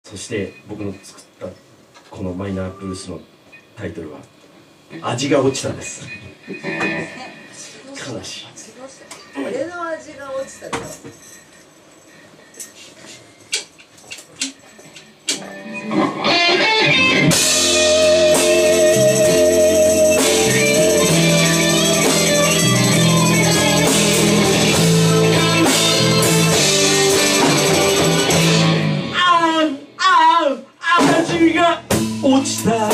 そして僕の作ったこのマイナーブルースのタイトルは「味が落ちた」です。悲しい。 俺の味が落ちたよ。 味が落ちた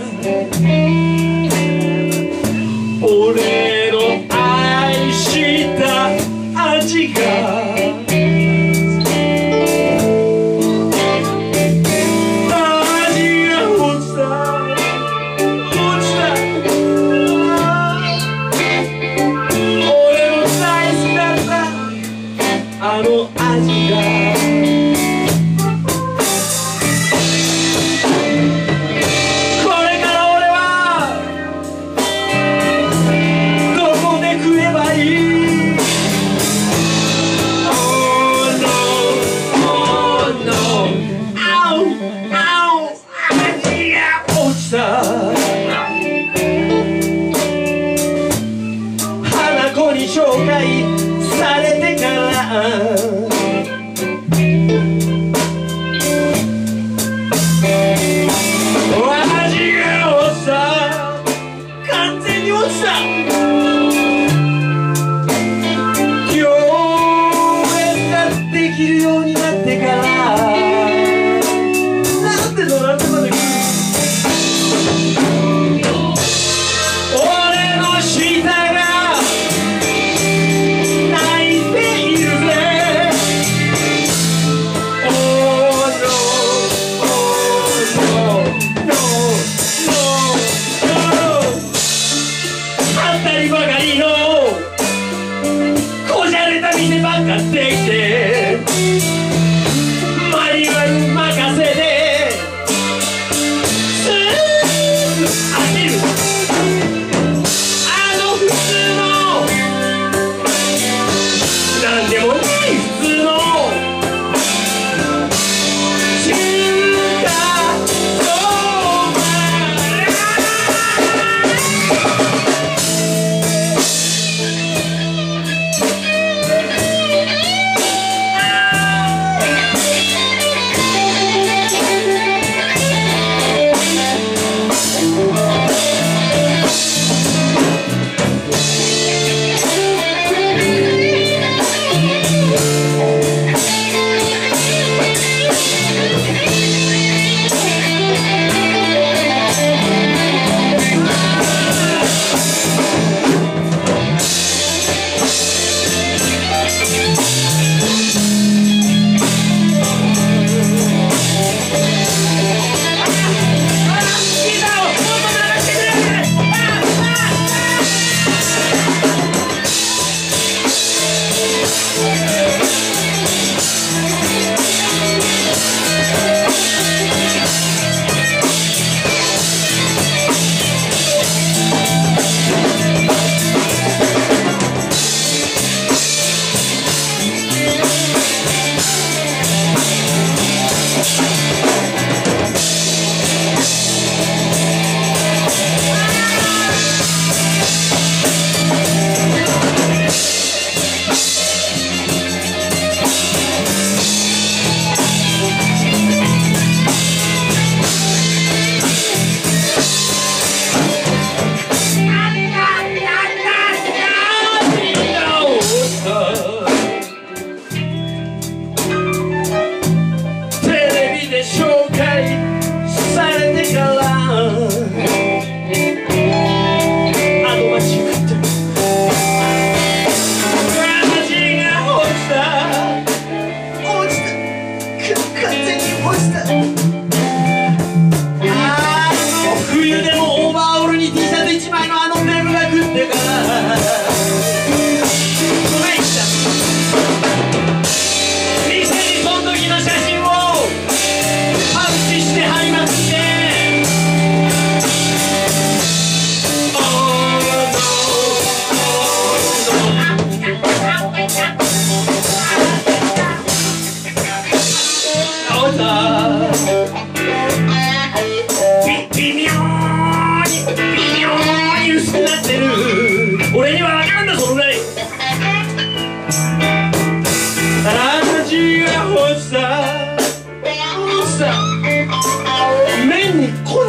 俺の愛した味があの味がこれから俺はどこで食えばいい Oh no Oh no あうあう味が落ちた花子に紹介されてから味が落ちた完全に落ちた共演ができるようになってからなんでのなんてまで来る俺の舌が店ばっかってきてマニュアル任せですぐ飽きるあの普通のなんでもない普通の中華そばshow